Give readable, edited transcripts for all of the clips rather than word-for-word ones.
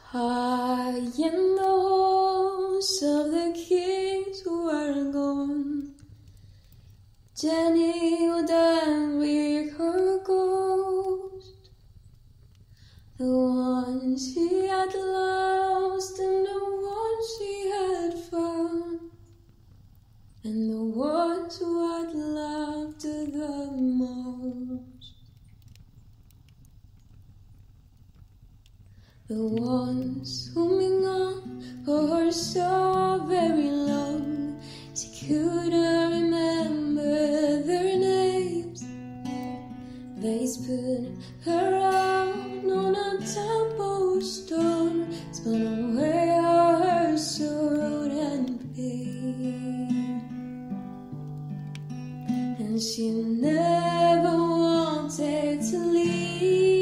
High in the halls of the kings who are gone, Jenny will dance with her ghost, the one she had lost and the one she had found, and the ones who had loved her the most. The ones who hung on for her so very long, she couldn't remember their names. They spun her out on a temple stone, spun away all her sorrow and pain. And she never wanted to leave.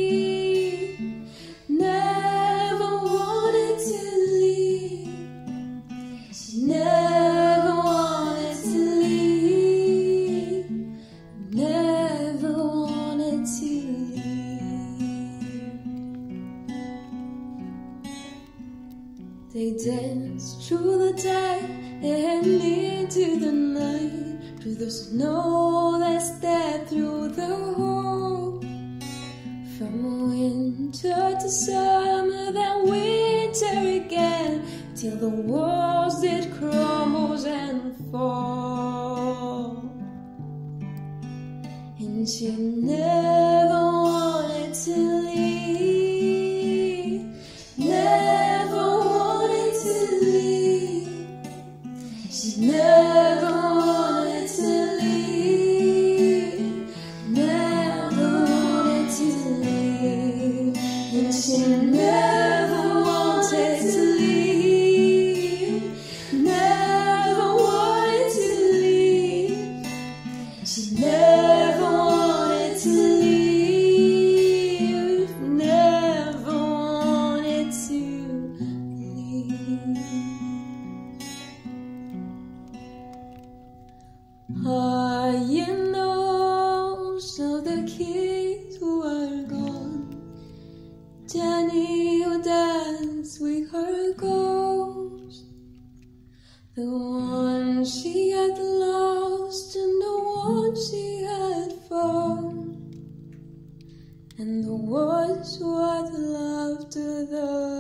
Never wanted to leave, never wanted to leave. They danced through the day and into the night, through the snow that stepped through the hole. From winter to summer, then winter again, till the walls did crumble and fall. And she never wanted to leave, never wanted to leave. She never wanted to leave, never wanted to leave. And she never wanted to leave. She never wanted to leave, never wanted to leave. High in the halls of the kings who are gone, Jenny will dance with her ghost, the one she had lost and the one she had found, and the ones who had loved her the